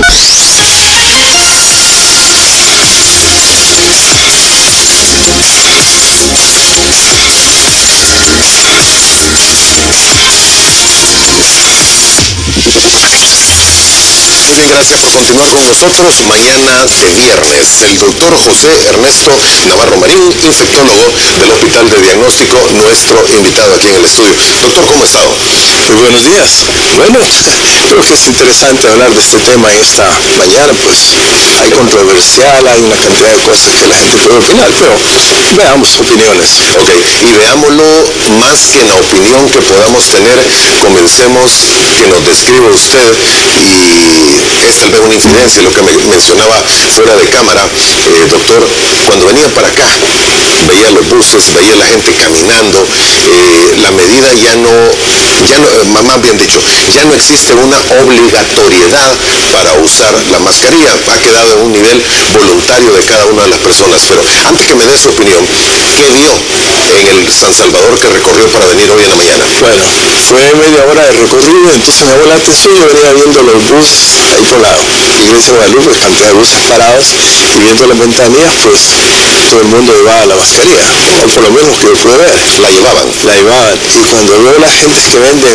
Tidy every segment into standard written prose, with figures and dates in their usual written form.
Muy bien, gracias por continuar con nosotros. Mañana de viernes, el doctor José Ernesto Navarro Marín, infectólogo del Hospital de Diagnóstico, nuestro invitado aquí en el estudio. Doctor, ¿cómo ha estado? Muy buenos días. Bueno, creo que es interesante hablar de este tema en esta mañana, pues hay controversial, hay una cantidad de cosas que la gente puede opinar, pero veamos opiniones. Ok, y veámoslo más que en la opinión que podamos tener, comencemos que nos describa usted, y es tal vez una infidencia lo que me mencionaba fuera de cámara, doctor, cuando venía para acá, veía los buses, veía la gente caminando, la medida ya no, más bien dicho, ya no existe una obligatoriedad para usar la mascarilla, ha quedado en un nivel voluntario de cada una de las personas. Pero antes que me dé su opinión, ¿qué vio en el San Salvador que recorrió para venir hoy en la mañana? Bueno, fue media hora de recorrido, entonces me llamó la atención. Yo venía viendo los buses ahí por la Iglesia de Guadalupe, cantidad de buses parados, y viendo las ventanillas, pues todo el mundo llevaba la mascarilla, o por lo menos que yo pude ver. La llevaban. Y cuando veo las gentes que venden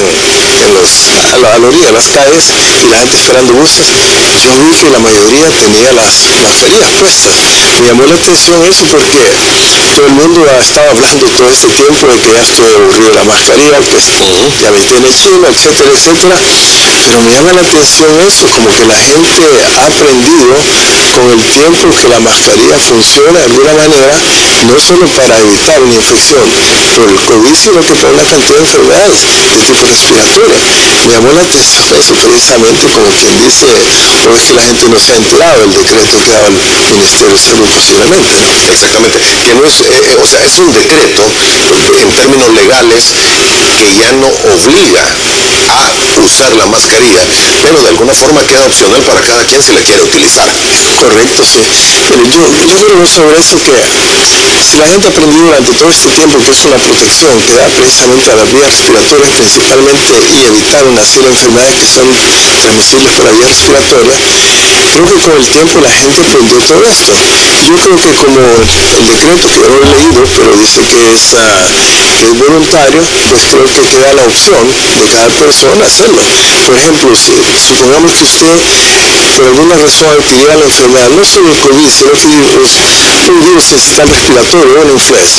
a la orilla de las calles y la gente esperando buses, yo vi que la mayoría tenía las mascarillas puestas. Me llamó la atención eso porque todo el mundo ha estado hablando todo este tiempo de que ya estoy aburrido de la mascarilla, que ya me tiene chino, etcétera, etcétera. Pero me llama la atención eso, como que la gente ha aprendido con el tiempo que la mascarilla funciona de alguna manera, no solo para evitar una infección por el COVID, sino que para una cantidad de enfermedades de tipo respiratorio. Me llamó la atención eso precisamente, como quien dice, o es que la gente no se ha enterado del decreto que ha dado el Ministerio de Salud posiblemente, ¿no? Exactamente, que no es, o sea, es un decreto en términos legales que ya no obliga a usar la mascarilla, pero de alguna forma queda opcional para cada quien si la quiere utilizar. Correcto, sí. Pero yo creo sobre eso que si la gente ha aprendido durante todo este tiempo que es una protección que da precisamente a las vías respiratorias principalmente y evitar una serie de enfermedades que son transmisibles por la vía respiratoria, creo que con el tiempo la gente aprendió todo esto. Yo creo que como el decreto, que yo no lo he leído, pero dice que es voluntario, pues creo que queda la opción de cada persona hacerlo. Por ejemplo, si supongamos que usted por alguna razón adquiriera la enfermedad, no solo el COVID, sino que un virus encefalococcal respiratorio, una influenza,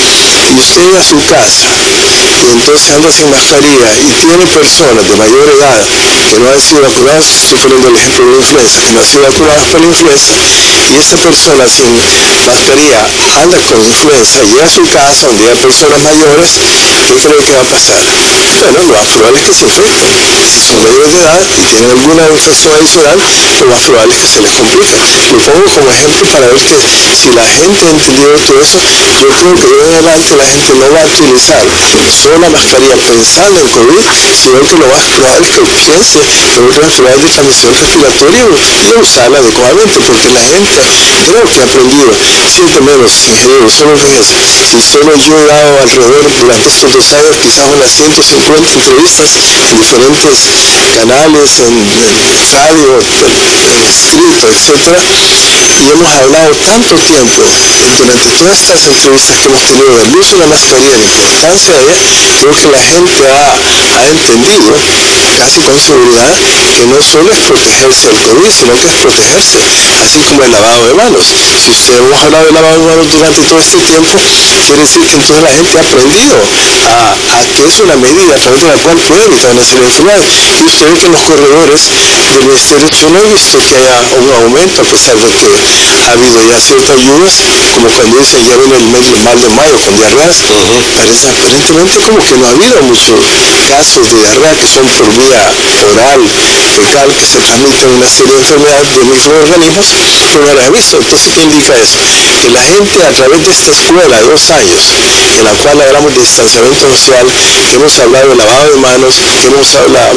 y usted llega a su casa y entonces anda sin mascarilla y tiene personas de mayor edad que no han sido vacunadas, estoy poniendo el ejemplo de la influenza, que no han sido vacunadas para la influenza, y esta persona sin mascarilla anda con influenza, llega a su casa donde hay personas mayores, ¿qué cree que va a pasar? Bueno, lo más probable es que se infecten. Si son mayores de edad y tienen alguna infección adicional, lo más probable es que se les complique. Lo pongo como ejemplo para ver que si la gente ha entendido todo eso, yo creo que de hoy en adelante la gente no va a utilizar solo la mascarilla pensando en COVID, sino que lo más probable es que piense en otras enfermedades de transmisión respiratoria y usarla adecuadamente, porque la gente creo que ha aprendido, siente menos ingeniero. Solo fíjense, si solo yo he dado alrededor durante estos 2 años quizás unas 150 entrevistas en diferentes canales, en radio, en escrito, etcétera, y hemos hablado tanto tiempo durante todas estas entrevistas que hemos tenido del uso de la mascarilla, la importancia de ella, creo que la gente ha entendido casi con seguridad que no solo es protegerse del COVID, sino que es protegerse, así como el lavado de manos. Si usted hemos hablado del lavado de manos durante todo este tiempo, quiere decir que entonces la gente ha aprendido a que es una medida a través de la cual puede evitar una serie de enfermedades. Y usted ve que en los corredores del Ministerio, yo no he visto que haya un aumento, a pesar de que ha habido ya ciertas lluvias, como cuando dicen ya viene el mal de mayo con diarreas, parece aparentemente como que no ha habido muchos casos de diarrea que son por vía oral, fecal, que se transmiten una serie de enfermedades de microorganismos, pero no las he visto. Entonces, ¿qué indica eso? Que la gente a través de esta escuela de 2 años, en la cual hablamos de distanciamiento social, que hemos hablado de lavado de manos, que hemos hablado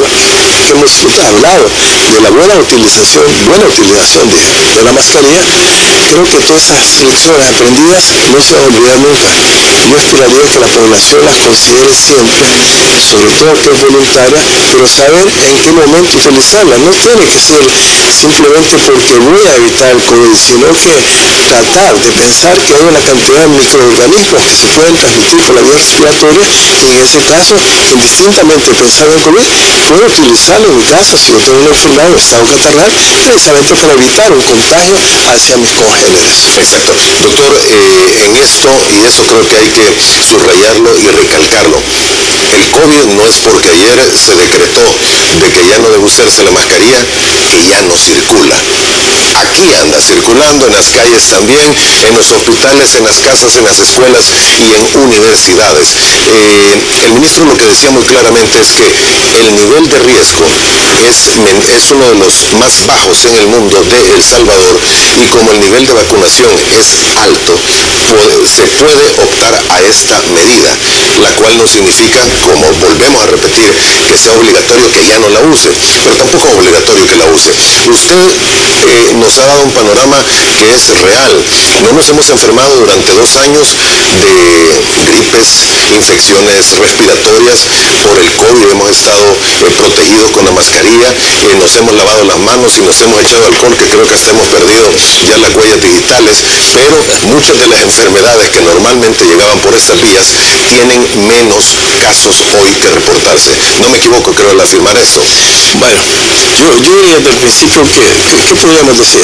de la buena utilización de la mascarilla, creo que todas esas lecciones aprendidas no se van a olvidar nunca. Yo esperaría que la población las considere siempre, sobre todo que es voluntaria, pero saber en qué momento utilizar utilizarla. No tiene que ser simplemente porque voy a evitar el COVID, sino que tratar de pensar que hay una cantidad de microorganismos que se pueden transmitir por la vía respiratoria, y en ese caso, indistintamente pensar en el COVID, puedo utilizarlo en mi casa si yo tengo una enfermedad o estado catarral, precisamente para evitar un contagio hacia mis congéneres. Exacto. Doctor, en esto, y eso creo que hay que subrayarlo y recalcarlo, el COVID no es porque ayer se decretó de que ya no debe usarse la mascarilla, que ya no circula. Aquí anda circulando, en las calles también, en los hospitales, en las casas, en las escuelas y en universidades. El ministro lo que decía muy claramente es que el nivel de riesgo es uno de los más bajos en el mundo de El Salvador, y como el nivel de vacunación es alto, se puede optar a esta medida, la cual no significa, como volvemos a repetir, que sea obligatorio que ya no la use, pero tampoco es obligatorio que la use. Usted nos ha dado un panorama que es real. No nos hemos enfermado durante 2 años de gripes, infecciones respiratorias. Por el COVID hemos estado protegidos con la mascarilla, nos hemos lavado las manos y nos hemos echado alcohol, que creo que hasta hemos perdido ya las huellas digitales, pero muchas de las enfermedades que normalmente llegaban por estas vías tienen menos casos hoy que reportarse. No me equivoco, creo, al afirmar esto. Bueno, yo diría desde el principio ¿qué podríamos decir?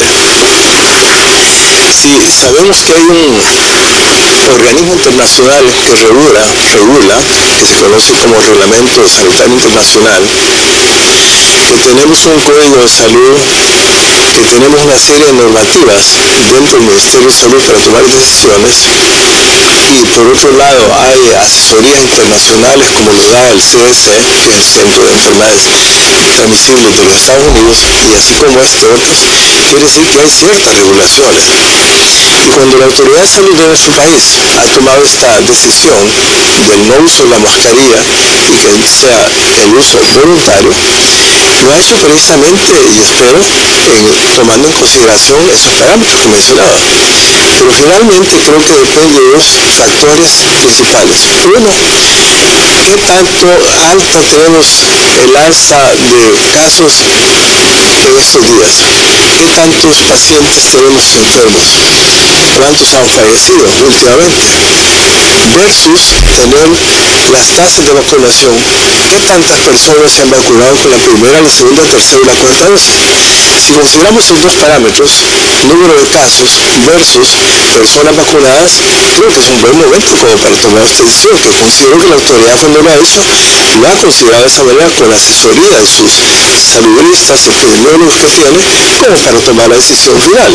Si sabemos que hay un organismo internacional que regula, que se conoce como Reglamento Sanitario Internacional, que tenemos un código de salud, que tenemos una serie de normativas dentro del Ministerio de Salud para tomar decisiones, y por otro lado hay asesorías internacionales como lo da el CDC, que es el Centro de Enfermedades Transmisibles de los Estados Unidos, y así como otros, quiere decir que hay ciertas regulaciones. Y cuando la Autoridad de Salud de nuestro país ha tomado esta decisión del no uso de la mascarilla y que sea el uso voluntario, lo ha hecho precisamente, y espero, tomando en consideración esos parámetros que mencionaba. Pero finalmente creo que depende de 2 factores principales. Uno, ¿qué tanto alta tenemos el alza de casos en estos días? ¿Qué tantos pacientes tenemos enfermos? ¿Cuántos han fallecido últimamente? Versus tener las tasas de vacunación. ¿Qué tantas personas se han vacunado con la primera, la segunda, la tercera y la cuarta dosis? Si consideramos esos 2 parámetros, número de casos versus personas vacunadas, creo que es un buen momento como para tomar esta decisión, que considero que la autoridad, cuando lo ha hecho, lo ha considerado de esa manera con la asesoría de sus saludistas, epidemiólogos que tiene, como para tomar la decisión final.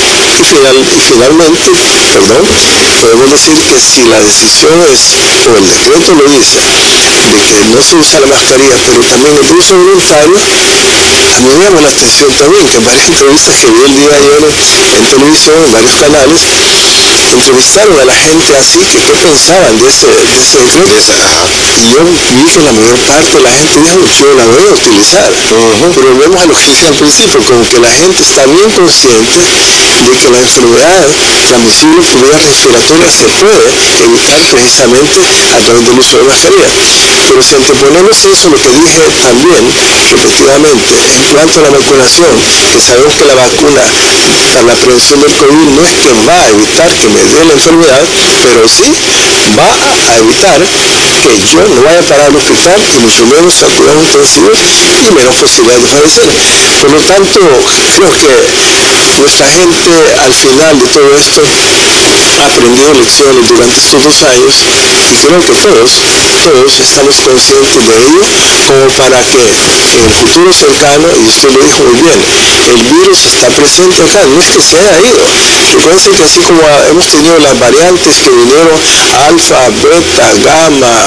Y finalmente, podemos decir que si la decisión es, o el decreto lo dice, de que no se usa la mascarilla, pero también el uso voluntario, a mí me llama la atención también que en varias entrevistas que vi el día de ayer en televisión, en varios canales, entrevistaron a la gente así, que qué pensaban de ese decreto. Y yo vi que la mayor parte de la gente dijo, yo la voy a utilizar. Pero volvemos a lo que decía al principio, como que la gente está bien consciente de que la enfermedad transmisible por vía respiratoria se puede evitar precisamente a través del uso de mascarilla. Pero si anteponemos eso, lo que dije también repetidamente en cuanto a la vacunación, que sabemos que la vacuna para la prevención del COVID no es que va a evitar que me dé la enfermedad, pero sí va a evitar que yo no vaya a parar al hospital, y mucho menos a cuidados intensivos, y menos posibilidad de fallecer. Por lo tanto, creo que nuestra gente al final de todo esto ha aprendido lecciones durante estos 2 años, y creo que todos estamos conscientes de ello, como para que en el futuro cercano, y usted lo dijo muy bien, el virus está presente acá, no es que se haya ido. Recuerden que así como hemos tenido las variantes que vinieron, alfa, beta, gamma,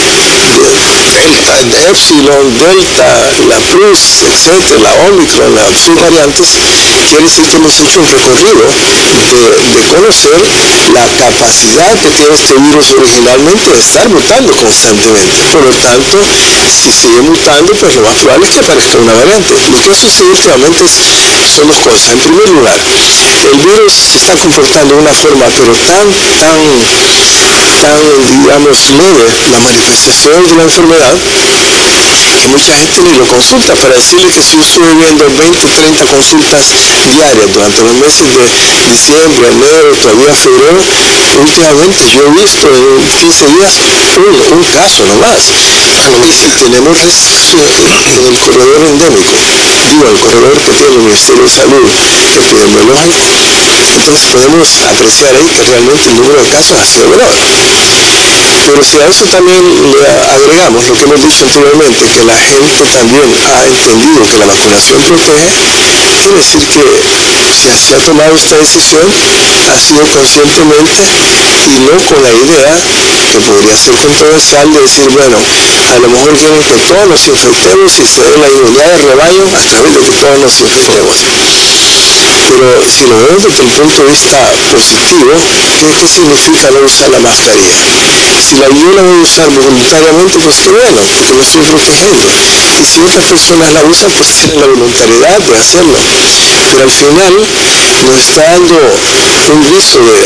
delta, epsilon, delta, la plus, etcétera, la omicron, las subvariantes, quiere decir que hemos hecho un recorrido de conocer la capacidad que tiene este virus originalmente de estar mutando constantemente. Por lo tanto, si sigue mutando, pues lo más probable es que aparezca una variante. Lo que ha sucedido últimamente son 2 cosas. En primer lugar, el virus se está comportando de una forma pero tan tan, digamos, leve la manifestación de la enfermedad, que mucha gente ni lo consulta. Para decirle que si yo estuve viendo 20, 30 consultas diarias durante los meses de diciembre, enero, todavía febrero, últimamente yo he visto en 15 días un caso nomás. Y si tenemos en el corredor endémico, digo, el corredor que tiene el Ministerio de Salud epidemiológico, entonces podemos apreciar ahí que realmente el número de casos ha sido menor. Pero si a eso también le agregamos lo que hemos dicho anteriormente, que la gente también ha entendido que la vacunación protege, quiere decir que si se ha tomado esta decisión, ha sido conscientemente y no con la idea, que podría ser controversial, de decir, bueno, a lo mejor quieren que todos nos infectemos y se dé la inmunidad de rebaño a través de que todos nos infectemos. Pero si lo vemos desde el punto de vista positivo, ¿qué significa no usar la mascarilla? Si yo la voy a usar voluntariamente, pues qué bueno, porque me estoy protegiendo. Y si otras personas la usan, pues tienen la voluntariedad de hacerlo. Pero al final nos está dando un viso de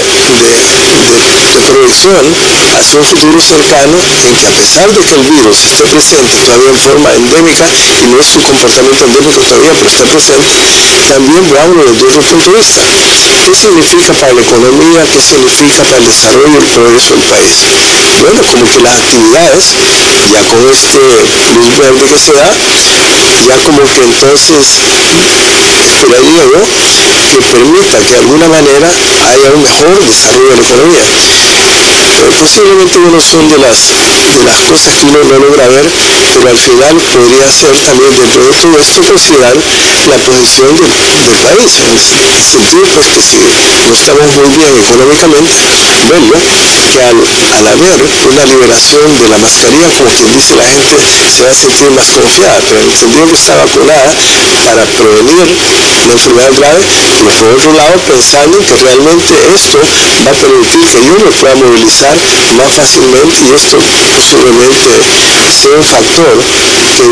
proyección hacia un futuro cercano en que, a pesar de que el virus esté presente todavía en forma endémica, y no es su comportamiento endémico todavía, pero está presente, también veámoslo desde otro punto de vista. ¿Qué significa para la economía? ¿Qué significa para el desarrollo y el progreso del país? Bueno, como que las actividades, ya con este luz verde que se da, ya como que entonces esperaría yo que permita que de alguna manera haya un mejor desarrollo de la economía. Posiblemente no son de las cosas que uno no logra ver, pero al final podría ser también, dentro de todo esto, considerar la posición del país, en el sentido pues que si no estamos muy bien económicamente, verlo, que al haber una liberación de la mascarilla, como quien dice, la gente se va a sentir más confiada, pero en el sentido que está vacunada para prevenir la enfermedad grave, pero por otro lado pensando que realmente esto va a permitir que yo me pueda movilizar más fácilmente, y esto posiblemente sea un factor que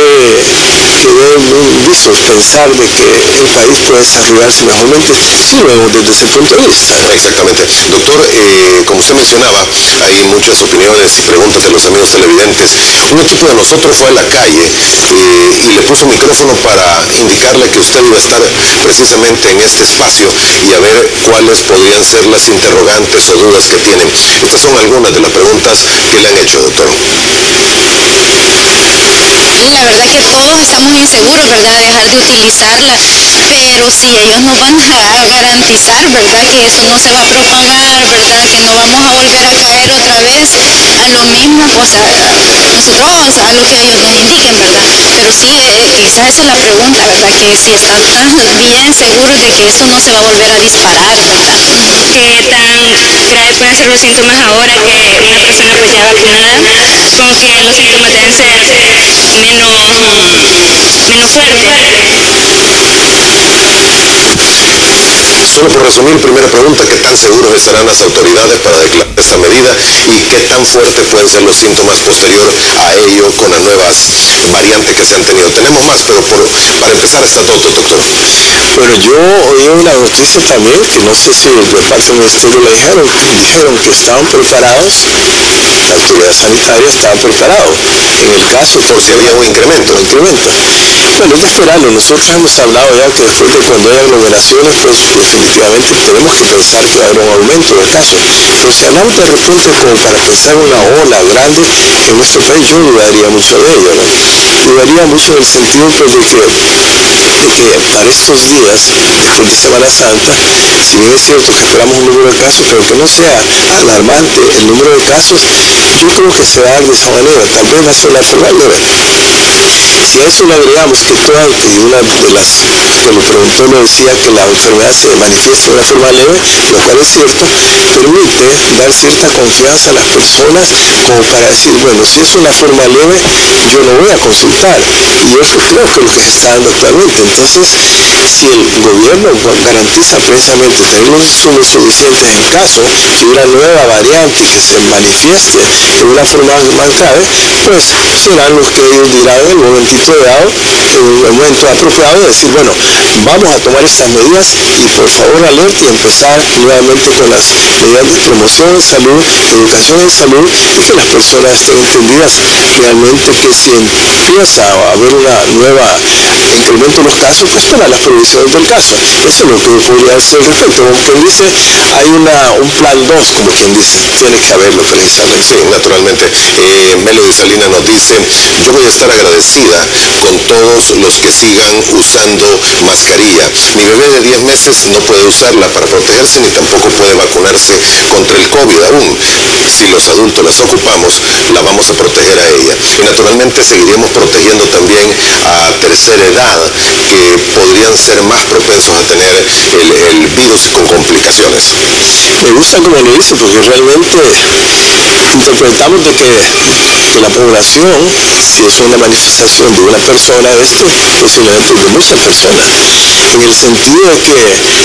dé un viso pensar de que el país puede desarrollarse mejormente, si lo vemos desde ese punto de vista. Exactamente. Doctor, como usted mencionaba, hay muchas opiniones y preguntas de los amigos televidentes. Un equipo de nosotros fue a la calle y le puso micrófono para indicarle que usted iba a estar precisamente en este espacio y a ver cuáles podrían ser las interrogantes o dudas que tienen. Estas son algunas de las preguntas que le han hecho, doctor. La verdad que todos estamos inseguros, ¿verdad?, de dejar de utilizarla, pero si ellos nos van a garantizar, ¿verdad?, que eso no se va a propagar, ¿verdad?, que no vamos a volver a caer otra vez a lo mismo, pues nosotros a lo que ellos nos indiquen, ¿verdad? Pero sí, quizás esa es la pregunta, ¿verdad?, que si están tan bien seguros de que esto no se va a volver a disparar, ¿verdad? ¿Qué tan grave pueden ser los síntomas ahora que una persona pues ya vacunada, como que los síntomas deben ser menos fuertes? Solo por resumir, primera pregunta, ¿qué tan seguros estarán las autoridades para declarar esta medida y qué tan fuertes pueden ser los síntomas posterior a ello con las nuevas variantes que se han tenido? Tenemos más, pero para empezar está todo, doctor. Bueno, yo oí una noticia también, que no sé si de parte del ministerio le dijeron que estaban preparados, la autoridad sanitaria estaba preparada, en el caso por si había un incremento. Bueno, es de esperarlo. Nosotros hemos hablado ya que después de cuando hay aglomeraciones, pues definitivamente tenemos que pensar que va a haber un aumento de casos. Pero si hablamos de repente como para pensar una ola grande en nuestro país, yo dudaría mucho de ello, ¿no? Dudaría mucho en el sentido pues, de que para estos días, después de Semana Santa, si bien es cierto que esperamos un número de casos, pero que no sea alarmante el número de casos, yo creo que se va a dar de esa manera. Tal vez va a ser una forma leve. Si a eso le agregamos que y una de las que me preguntó lo decía que la enfermedad se manifiesta de una forma leve, lo cual es cierto, permite dar cierta confianza a las personas como para decir, bueno, si es una forma leve, yo lo voy a consultar. Y eso creo que es lo que se está dando actualmente. Entonces Entonces, si el gobierno garantiza precisamente tener los insumos suficientes en caso de una nueva variante que se manifieste de una forma más grave, pues serán los que ellos dirán en el momentito dado, en el momento apropiado, de decir, bueno, vamos a tomar estas medidas y por favor alerta y empezar nuevamente con las medidas de promoción en salud, educación en salud, y que las personas estén entendidas realmente que si empieza a haber una nueva incremento en los casos, pues para las previsiones del caso. Eso es lo que podría decir al respecto. Como quien dice, hay un plan 2, como quien dice, tiene que haberlo precisamente. Sí, naturalmente. Melody Salina nos dice, yo voy a estar agradecida con todos los que sigan usando mascarilla. Mi bebé de 10 meses no puede usarla para protegerse ni tampoco puede vacunarse contra el COVID aún. Si los adultos las ocupamos, la vamos a proteger a ella. Y naturalmente seguiremos protegiendo también a tercera edad, que podrían ser más propensos a tener el virus con complicaciones. Me gusta como lo dice, porque realmente interpretamos de que la población, si es una manifestación de una persona, posiblemente de muchas personas, en el sentido de que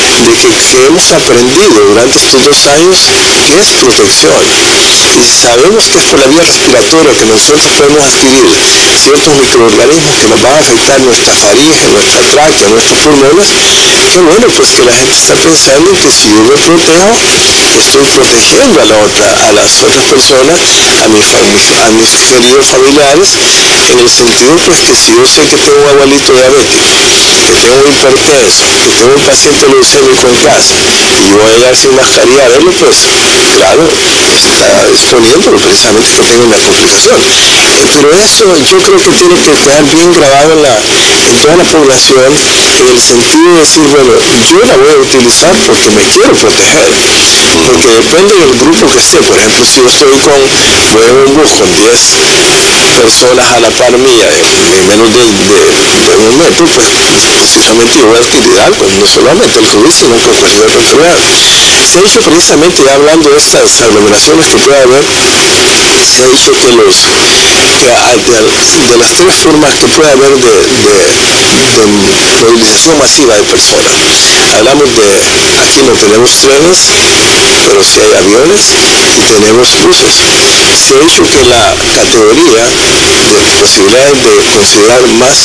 hemos aprendido durante estos 2 años que es protección, y sabemos que es por la vía respiratoria que nosotros podemos adquirir ciertos microorganismos que nos van a afectar nuestra faringe, nuestra tráquea, nuestros pulmones. Qué bueno pues que la gente está pensando que si yo me protejo, estoy protegiendo a las otras personas, a mis queridos familiares, en el sentido pues que si yo sé que tengo un abuelito diabético, que tengo un hipertenso, que tengo un paciente leucémico en casa, y yo voy a llegar sin mascarilla a verlo, pues claro, está exponiéndolo precisamente que tenga una complicación. Pero eso yo creo que tiene que quedar bien grabado en toda la población, en el sentido de decir, bueno, yo la voy a utilizar porque me quiero proteger, porque depende del grupo que esté. Por ejemplo, si yo estoy voy en un bus con 10 personas a la par mía, en menos de 1 metro, pues precisamente yo voy a adquirir algo, no solamente el COVID, sino que cualquier otra enfermedad. Se ha dicho precisamente, ya hablando de estas aglomeraciones que puede haber, se ha dicho que de las 3 formas que puede haber de movilización masiva de personas, hablamos aquí no tenemos trenes, pero sí hay aviones y tenemos buses. Se ha dicho que la categoría de posibilidades de considerar más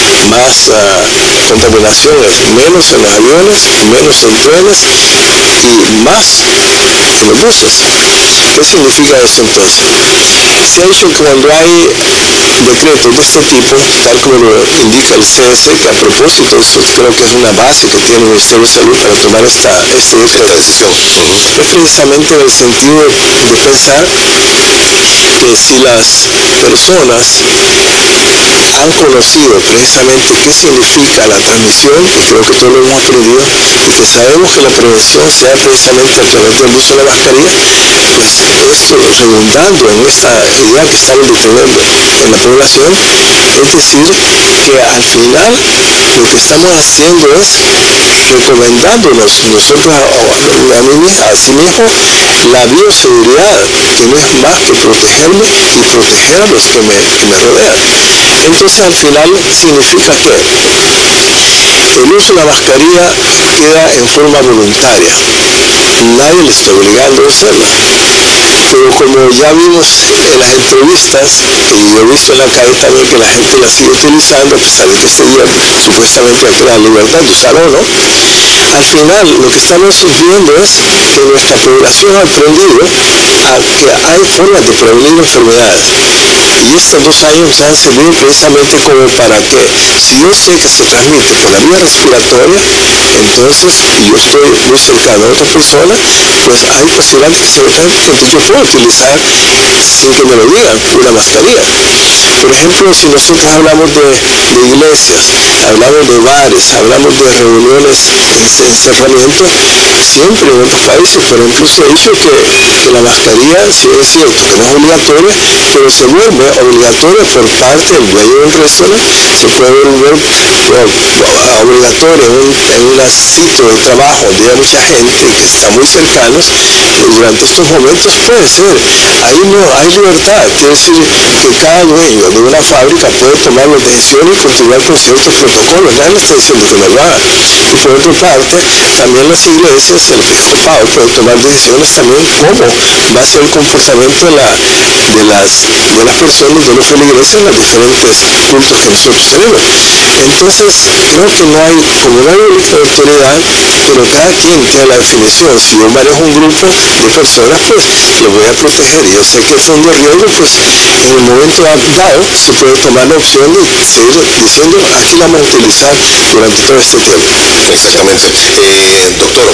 contaminación es menos en los aviones, menos en trenes y más en los buses. ¿Qué significa eso entonces? Se ha dicho que cuando hay decretos de este tipo, tal como lo indica el CS, que a propósito, eso creo que es una base que tiene el Ministerio de Salud para tomar esta decisión, es precisamente en el sentido de pensar que si las personas han conocido precisamente qué significa la transmisión, y creo que todos lo hemos aprendido, y que sabemos que la prevención se da precisamente a través del uso de la mascarilla, pues esto redundando en esta idea que estamos deteniendo en la población, es decir, que al final lo que estamos haciendo es recomendándonos nosotros a sí mismo la bioseguridad, que no es más que protegerme y proteger a los que me rodean. Entonces al final significa que el uso de la mascarilla queda en forma voluntaria, nadie le está obligando a hacerla. Pero como ya vimos en las entrevistas, y yo he visto en la calle también que la gente la sigue utilizando, a pesar de que este día supuestamente hay la libertad de usarlo, ¿no? Al final lo que estamos viendo es que nuestra población ha aprendido a que hay formas de prevenir enfermedades. Y estos 2 años nos han servido precisamente como para que, si yo sé que se transmite por la vía respiratoria, entonces yo estoy muy cercano a otra persona, pues hay posibilidades que se me transmite, entonces yo puedo utilizar, sin que me lo digan, una mascarilla. Por ejemplo, si nosotros hablamos de iglesias, hablamos de bares, hablamos de reuniones, encerramiento, siempre en otros países, por ejemplo, se ha dicho que la mascarilla, si es cierto que no es obligatoria, pero se vuelve obligatoria por parte del dueño del restaurante, se puede volver obligatoria en un sitio de trabajo donde hay mucha gente y que está muy cercanos, y durante estos momentos puede puede ser. Ahí no hay libertad. Quiere decir que cada dueño de una fábrica puede tomar las decisiones y continuar con ciertos protocolos. Nadie le está diciendo que no lo haga. Y por otra parte, también las iglesias, el episcopado puede tomar decisiones también cómo va a ser el comportamiento de las personas de los feligreses en los diferentes cultos que nosotros tenemos. Entonces, creo que no hay, como no hay una autoridad, pero cada quien tiene la definición. Si yo manejo un grupo de personas, pues lo voy a proteger. Y yo sé que es un riesgo, pues en el momento dado se puede tomar la opción de seguir diciendo, aquí la vamos a utilizar durante todo este tiempo. Exactamente. Doctor,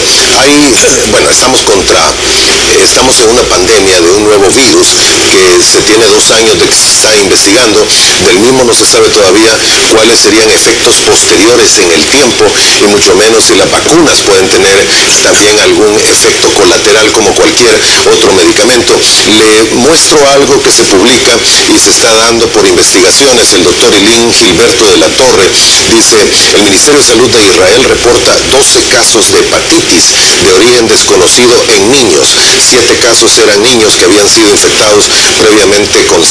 estamos en una pandemia de un nuevo virus que se tiene 2 años de que se está investigando. Del mismo no se sabe todavía cuáles serían efectos posteriores en el tiempo y mucho menos si las vacunas pueden tener también algún efecto colateral como cualquier otro medicamento. Le muestro algo que se publica y se está dando por investigaciones. El doctor Elín Gilberto de la Torre dice, el Ministerio de Salud de Israel reporta 12 casos de hepatitis de origen desconocido en niños. 7 casos eran niños que habían sido infectados previamente con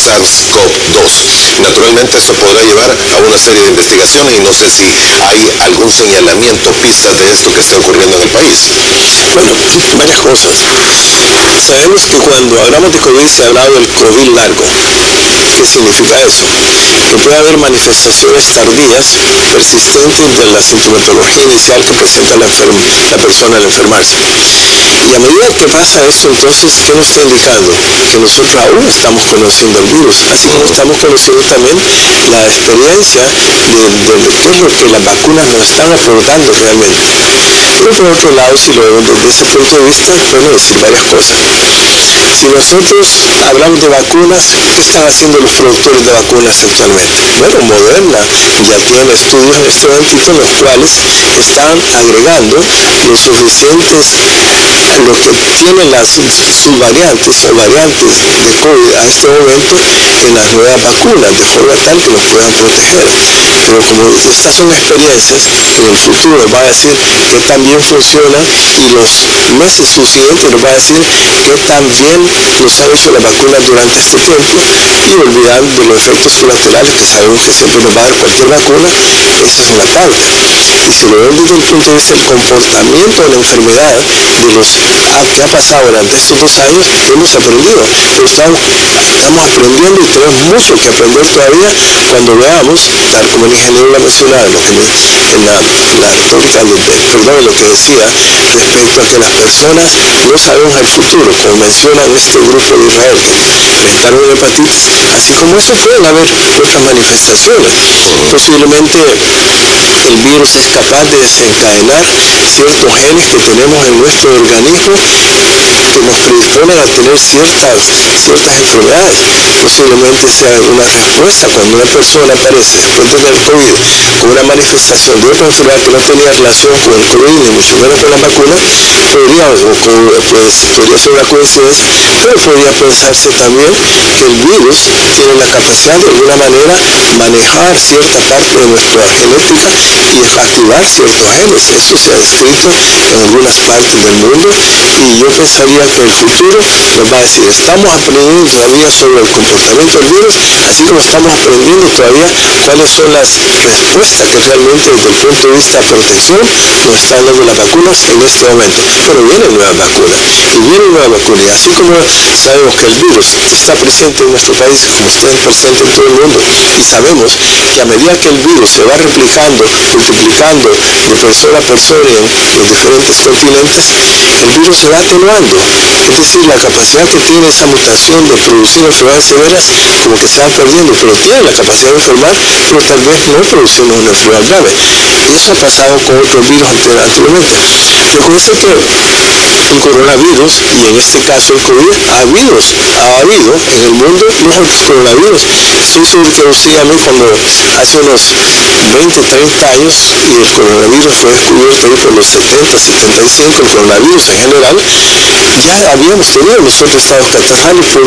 SARS-CoV-2. Naturalmente esto podrá llevar a una serie de investigaciones y no sé si hay algún señalamiento, pistas de esto que está ocurriendo en el país. Bueno, varias cosas. Sabemos que cuando hablamos de COVID se ha hablado del COVID largo. ¿Qué significa eso? Que puede haber manifestaciones tardías persistentes de la sintomatología inicial que presenta la persona al enfermarse. Y a medida que pasa esto, entonces, ¿qué nos está indicando? Que nosotros aún estamos conociendo el virus, así como estamos conociendo también la experiencia de qué es lo que las vacunas nos están aportando realmente. Pero por otro lado, si lo vemos desde ese punto de vista, podemos decir varias cosas. Si nosotros hablamos de vacunas, ¿qué están haciendo los productores de vacunas actualmente? Bueno, Moderna ya tiene estudios en este momentito en los cuales están agregando los suficientes, lo que tienen las subvariantes o variantes de COVID a este momento en las nuevas vacunas, de forma tal que nos puedan proteger. Pero como estas son experiencias que en el futuro va a decir que también funcionan y los meses subsiguientes nos va a decir que también nos han hecho las vacunas durante este tiempo y olvidando de los efectos colaterales que sabemos que siempre nos va a dar cualquier vacuna. Esa es una parte. Y si lo vemos desde el punto de vista del comportamiento de la enfermedad, de los que ha pasado durante estos 2 años, hemos aprendido. Pero estamos aprendiendo y tenemos mucho que aprender todavía cuando veamos, tal como el ingeniero lo mencionaba, lo que en la retórica, lo que decía respecto a que las personas no sabemos el futuro, como mencionan este grupo de Israel que enfrentaron hepatitis, así como eso pueden haber otras manifestaciones. Posiblemente el virus es capaz de desencadenar ciertos genes que tenemos en nuestro organismo que nos predisponen a tener ciertas enfermedades. Posiblemente sea una respuesta cuando una persona aparece después de tener COVID con una manifestación de otra enfermedad que no tenía relación con el COVID ni mucho menos con la vacuna, podría ser una coincidencia, pero podría pensarse también que el virus tiene la capacidad de alguna manera manejar cierta parte de nuestra genética y activar ciertos genes. Eso se ha descrito en algunas partes del mundo y yo pensaría que el futuro nos va a decir, estamos aprendiendo todavía sobre el comportamiento del virus, así como estamos aprendiendo todavía cuáles son las respuestas que realmente desde el punto de vista de protección nos están dando las vacunas en este momento. Pero vienen nuevas vacunas y así como sabemos que el virus está presente en nuestro país, como está presente en todo el mundo, y sabemos que a medida que el virus se va replicando, multiplicando de persona a persona en los diferentes continentes, el virus se va atenuando. Es decir, la capacidad que tiene esa mutación de producir enfermedades severas como que se va perdiendo, pero tiene la capacidad de enfermar, pero tal vez no produciendo una enfermedad grave. Y eso ha pasado con otros virus anteriormente. Recuerden que el coronavirus, y en este caso el COVID, ha habido en el mundo los otros coronavirus. Estoy seguro que usted y a mí cuando hace unos 20, 30 años y el coronavirus fue descubierto ahí por los 70, 75, el coronavirus en general, ya habíamos tenido nosotros estados catastrales por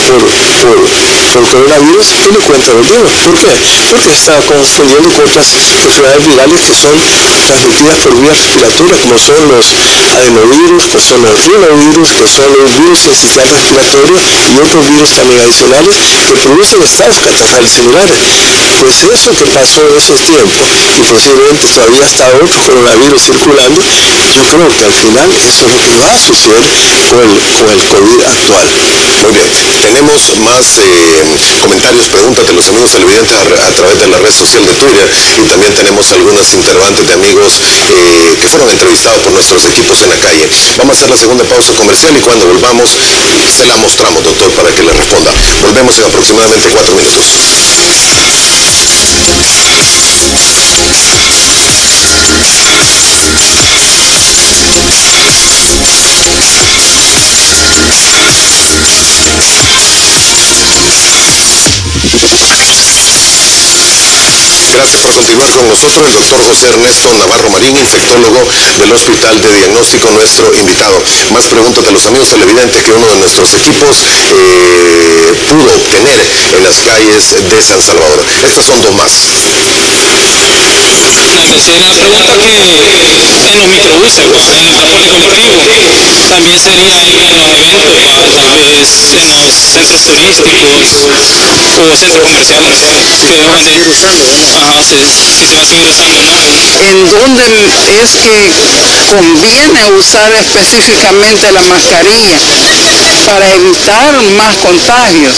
coronavirus y ni cuenta nos dimos. ¿Por qué? Porque se estaba confundiendo con otras enfermedades virales que son transmitidas por vías respiratorias, como son los adenovirus, que son los rinovirus, que son los virus sincicial respiratorio y otros virus también adicionales que producen estados catastrales similares. Pues eso que pasó en esos tiempos, y posiblemente todavía está otro coronavirus circulando, yo creo que al final eso es lo que va a suceder con el COVID actual. Muy bien, tenemos más comentarios, preguntas de los amigos televidentes a través de la red social de Twitter, y también tenemos algunas interrogantes de amigos que fueron entrevistados por nuestros equipos en la calle. Vamos a hacer la segunda pausa comercial y cuando volvamos se la mostramos, doctor, para que le responda. Volvemos en aproximadamente 4 minutos. Gracias por continuar con nosotros. El doctor José Ernesto Navarro Marín, infectólogo del Hospital de Diagnóstico, nuestro invitado. Más preguntas de los amigos televidentes que uno de nuestros equipos pudo obtener en las calles de San Salvador. Estas son dos más. La tercera pregunta, que en los microbuses, en el transporte colectivo, también sería en los eventos, tal vez en los centros turísticos o centros comerciales, que dejan de ir usando, si se va a seguir usando, ¿no? En dónde es que conviene usar específicamente la mascarilla para evitar más contagios.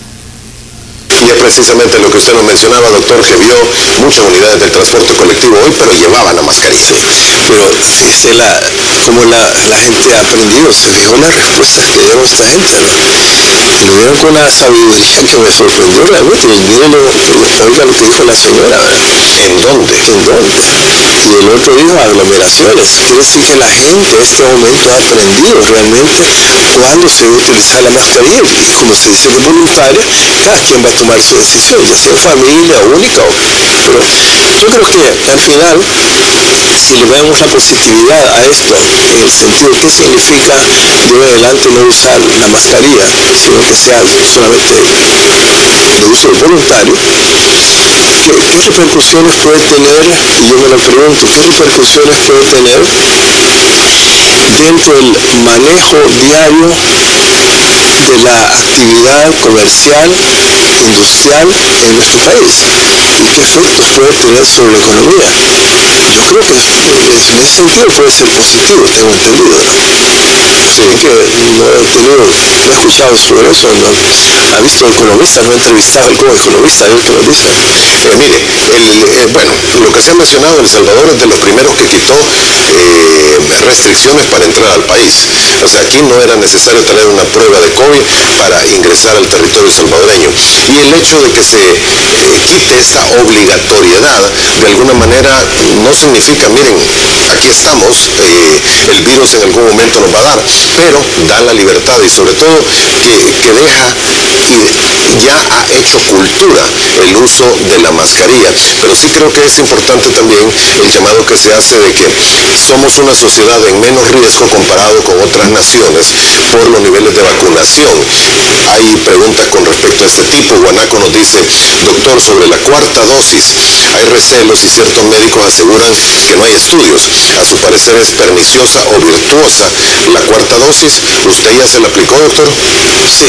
Y es precisamente lo que usted nos mencionaba, doctor, que vio muchas unidades del transporte colectivo hoy, pero llevaban la mascarilla. Pero fíjese cómo la gente ha aprendido, se fijó las respuestas que dieron esta gente, ¿no? Lo vieron con una sabiduría que me sorprendió realmente. Y miren, oiga lo que dijo la señora, ¿verdad? ¿En dónde? ¿En dónde? Y el otro dijo aglomeraciones. Quiere decir que la gente en este momento ha aprendido realmente cuándo se debe utilizar la mascarilla. Y como se dice que es voluntaria, cada quien va a tomar su decisión, ya sea familia única pero yo creo que al final, si le vemos la positividad a esto, en el sentido que significa de hoy en adelante no usar la mascarilla, sino que sea solamente de uso voluntario, ¿qué repercusiones puede tener? Y yo me lo pregunto, ¿qué repercusiones puede tener dentro del manejo diario de la actividad comercial, industrial en nuestro país? ¿Y qué efectos puede tener sobre la economía? Yo creo que en ese sentido puede ser positivo, tengo entendido, ¿no? Sí, que no he escuchado sobre eso, no ha visto economistas, no he entrevistado a algún economista, que lo dice. Mire, bueno, lo que se ha mencionado, El Salvador es de los primeros que quitó restricciones para entrar al país. O sea, aquí no era necesario tener una prueba de COVID para ingresar al territorio salvadoreño. Y el hecho de que se quite esta obligatoriedad, de alguna manera, no significa, miren, aquí estamos, el virus en algún momento nos va a dar, pero da la libertad y sobre todo que deja y ya ha hecho cultura el uso de la mascarilla. Pero sí creo que es importante también el llamado que se hace de que somos una sociedad en menos riesgo comparado con otras naciones por los niveles de vacunación. Hay preguntas con respecto a este tipo. Guanaco nos dice, doctor, sobre la cuarta dosis, hay recelos y ciertos médicos aseguran que no hay estudios. A su parecer es perniciosa o virtuosa la cuarta dosis. ¿Usted ya se la aplicó, doctor? Sí.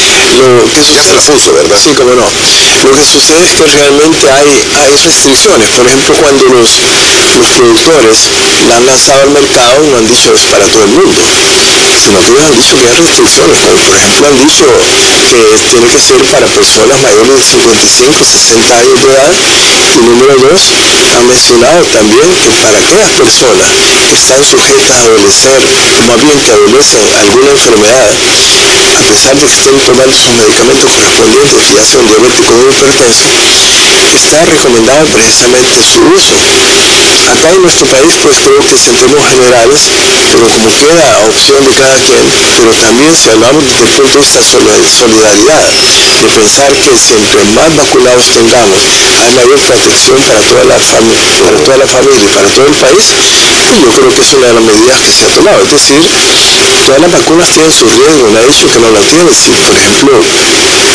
Ya se la puso, ¿verdad? Sí, cómo no. Lo que sucede es que realmente hay restricciones. Por ejemplo, cuando los productores la han lanzado al mercado, no han dicho es para todo el mundo, sino que ellos han dicho que hay restricciones. Como por ejemplo han dicho que tiene que ser para personas mayores de 55, 60 años de edad. Y número 2, han mencionado también que para aquellas personas que están sujetas a adolecer, o más bien que adolecen alguna enfermedad, a pesar de que estén tomando sus medicamentos correspondientes, ya sea un diabético o un hipertenso, está recomendado precisamente su uso. Acá en nuestro país, pues creo que es en términos generales, pero como queda a opción de cada quien, pero también si hablamos desde el punto de vista de solidaridad, de pensar que si entre más vacunados tengamos, hay mayor protección para toda la familia y para todo el país, y yo creo que es una de las medidas que se ha tomado. Es decir, todas las vacunas tienen su riesgo, no ha dicho que no la tienen. Si por ejemplo se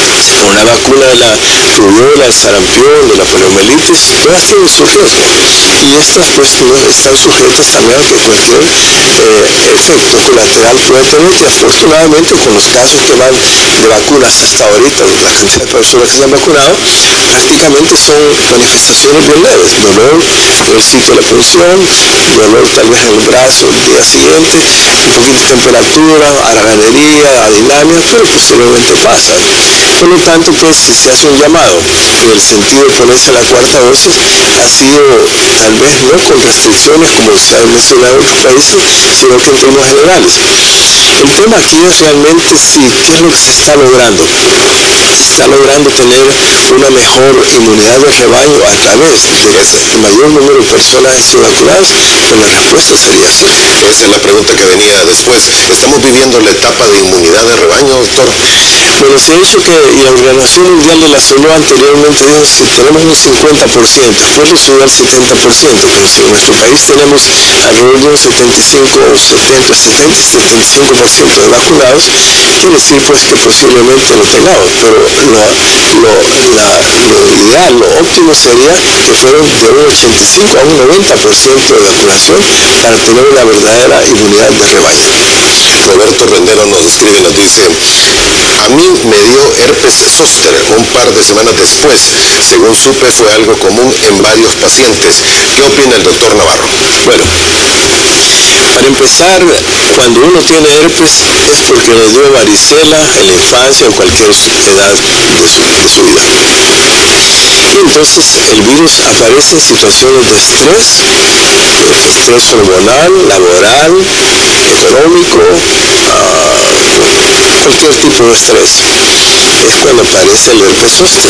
una vacuna de la rubiola, el sarampión, de la poliomielitis, todas tienen su riesgo. Y estas pues no están sujetas también a que cualquier efecto colateral puede tener, y afortunadamente con los casos que van de vacunas hasta ahorita, la cantidad de personas que se han vacunado, prácticamente son manifestaciones bien leves, dolor en el sitio de la punción, dolor tal vez en el brazo el día siguiente, un poquito de temperatura, haraganería, adilamia, pero posteriormente pasa. Por lo tanto, pues si se hace un llamado en el sentido de ponerse la cuarta dosis, ha sido tal vez no con restricciones como se ha mencionado en otros países, sino que en términos generales. El tema aquí es realmente qué es lo que se está logrando. Se está logrando tener una mejor inmunidad de rebaño a través de que el mayor número de personas estén vacunadas, pues la respuesta sería sí. Esa es la pregunta que venía después. ¿Estamos viviendo la etapa de inmunidad de rebaño, doctor? Bueno, se ha dicho que, y la Organización Mundial de la Salud anteriormente dijo, si tenemos un 50%, después lo subió al 70%, pero si en nuestro país tenemos alrededor de un 75% de vacunados, quiere decir pues que posiblemente lo tengamos, pero lo ideal, lo óptimo sería que fueran de un 85 a un 90% de vacunación para tener una verdadera inmunidad de rebaño. Roberto Rendero nos escribe y nos dice: a mí me dio herpes zóster un par de semanas después. Según supe, fue algo común en varios pacientes. ¿Qué opina el doctor Navarro? Bueno, para empezar, cuando uno tiene herpes es porque le dio varicela en la infancia o cualquier edad de su vida. Y entonces el virus aparece en situaciones de estrés hormonal, laboral, económico, cualquier tipo de estrés. Es cuando aparece el herpes zóster.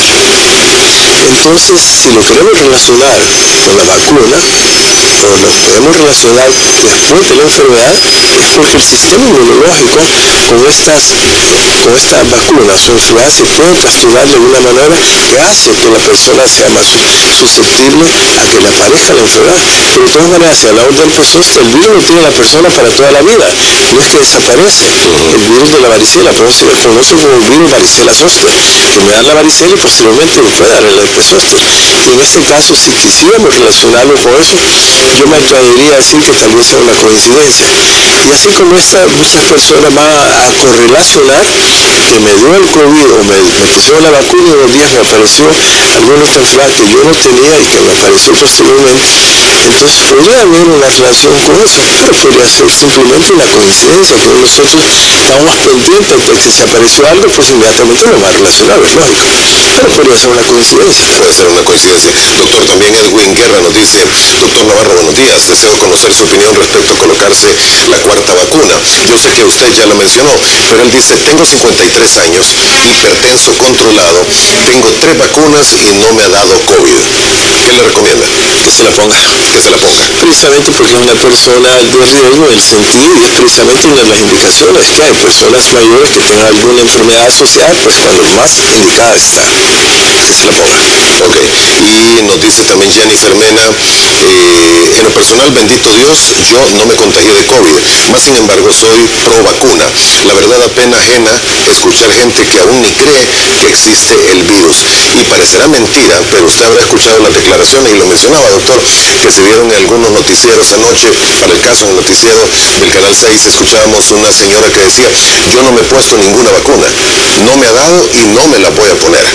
Entonces, si lo queremos relacionar con la vacuna, o lo podemos relacionar después de la enfermedad, es porque el sistema inmunológico con estas vacunas o enfermedades se puede trastornar de una manera que hace que la persona sea más susceptible a que le aparezca la enfermedad. Pero de todas maneras, si hablamos del herpes zóster, el virus lo tiene la persona para toda la vida, no es que desaparece. El virus de la varicela, por eso se le conoce como el virus varicela zóster, que me da la varicela y posteriormente me puede dar el herpes zóster. Y en este caso, si quisiéramos relacionarlo con eso, yo me atrevería a decir que tal vez sea una coincidencia. Y así como muchas personas van a correlacionar que me dio el COVID o me pusieron la vacuna y en 2 días me apareció alguna otra enfermedad que yo no tenía y que me apareció posteriormente. Entonces podría haber una relación con eso, pero podría ser simplemente una coincidencia, que nosotros estamos más pendientes de que si apareció algo, pues inmediatamente lo va a relacionar, es lógico. Pero podría ser una coincidencia. Puede ser una coincidencia. Doctor, también Edwin Guerra nos dice: doctor Navarro, buenos días. Deseo conocer su opinión respecto a colocarse la 4ª vacuna. Yo sé que usted ya lo mencionó, pero él dice: tengo 53 años, hipertenso controlado, tengo 3 vacunas y no me ha dado COVID. ¿Qué le recomienda? Que se la ponga. Que se la ponga. Precisamente porque es una persona de riesgo en el sentido, y es precisamente una de las indicaciones que hay personas mayores que tengan alguna enfermedad asociada, pues cuando más indicada está, que se la ponga. Ok, y nos dice también Jennifer Mena: en lo personal, bendito Dios, yo no me contagié de COVID, más sin embargo soy pro vacuna. La verdad, da pena ajena escuchar gente que aún ni cree que existe el virus. Y parecerá mentira, pero usted habrá escuchado las declaraciones, y lo mencionaba, doctor, que se vieron en algunos noticieros anoche. Para el caso del noticiero del Canal 6 escuchábamos una señora que decía: yo no me he puesto ninguna vacuna, no me ha dado y no me la voy a poner.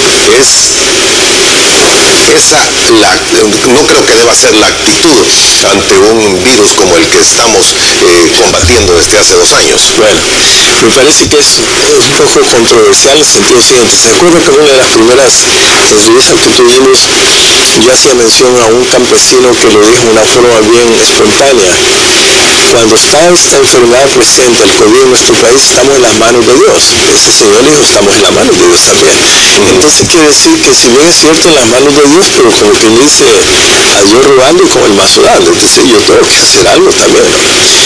No creo que deba ser la actitud ante un virus como el que estamos combatiendo desde hace 2 años. Bueno, me parece que es un poco controversial en el sentido siguiente. ¿Se acuerda que en una de las primeras entrevistas que tuvimos, yo hacía mención a un campesino que lo dijo de una forma bien espontánea? Cuando está esta enfermedad presente, el COVID en nuestro país, estamos en las manos de Dios. Ese señor dijo: estamos en las manos de Dios también. Entonces quiere decir que si bien es cierto en las manos de Dios, pero como quien dice, a Dios rogando y con el mazo dando. Entonces yo tengo que hacer algo también, ¿no?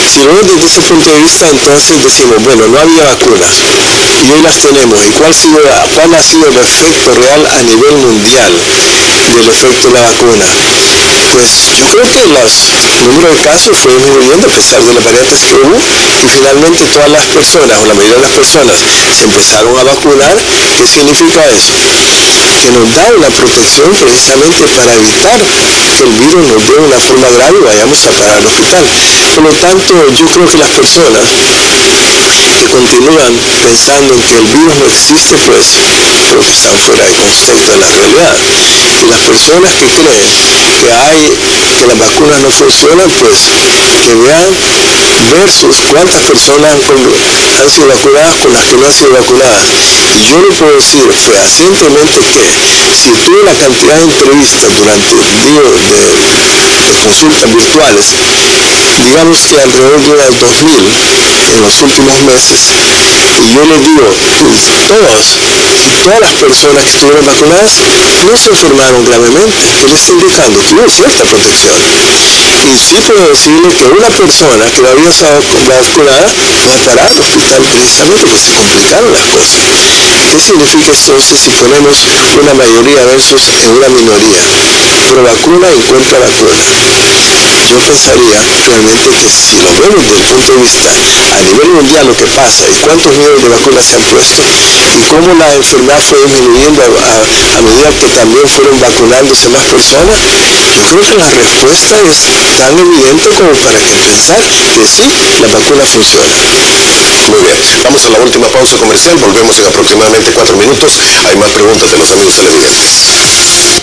Si lo vemos desde ese punto de vista, entonces decimos, bueno, no había vacunas y hoy las tenemos. ¿Y cuál ha sido el efecto real a nivel mundial del efecto de la vacuna? Pues yo creo que el número de casos fue disminuyendo a pesar de las variantes que hubo, y finalmente todas las personas, o la mayoría de las personas, se empezaron a vacunar. ¿Qué significa eso? Que nos da una protección precisamente para evitar que el virus nos dé una forma grave y vayamos a parar al hospital. Por lo tanto, yo creo que las personas que continúan pensando en que el virus no existe, pues creo que están fuera de contexto de la realidad. Y las personas que creen que las vacunas no funcionan, pues que vean versus cuántas personas han sido vacunadas con las que no han sido vacunadas. Y yo le puedo decir fehacientemente que si tuve la cantidad de entrevistas durante el día de consultas virtuales, digamos que alrededor de unas 2.000 en los últimos meses, y yo les digo, todas las personas que estuvieron vacunadas no se enfermaron gravemente, que les está indicando que hubo cierta protección. Y sí puedo decirle que una persona que no había estado vacunada va a parar al hospital precisamente porque se complicaron las cosas. ¿Qué significa entonces si ponemos una mayoría versus en una minoría? Pro vacuna y contra vacuna. Yo pensaría realmente que si lo vemos desde el punto de vista a nivel mundial lo que pasa y cuántos millones de vacunas se han puesto y cómo la enfermedad fue disminuyendo a medida que también fueron vacunándose más personas, yo creo que la respuesta es tan evidente como para que pensar que sí, la vacuna funciona. Muy bien, vamos a la última pausa comercial, volvemos en aproximadamente 4 minutos. Hay más preguntas de los amigos televidentes.